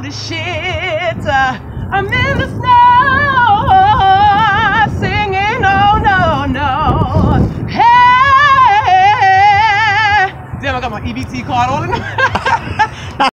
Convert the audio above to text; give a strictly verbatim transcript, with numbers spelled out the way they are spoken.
the shit. Uh, I'm in the snow, singing, oh no, no. Hey! Damn, I got my E B T card on it.